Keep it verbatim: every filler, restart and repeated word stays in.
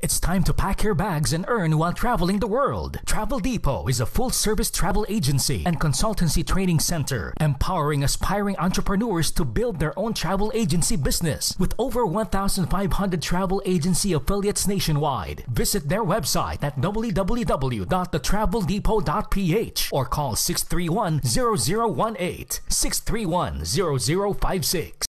It's time to pack your bags and earn while traveling the world. Travel Depot is a full-service travel agency and consultancy training center, empowering aspiring entrepreneurs to build their own travel agency business. With over one thousand five hundred travel agency affiliates nationwide, visit their website at w w w dot the travel depot dot p h or call six three one, zero zero one eight, six three one, zero zero five six.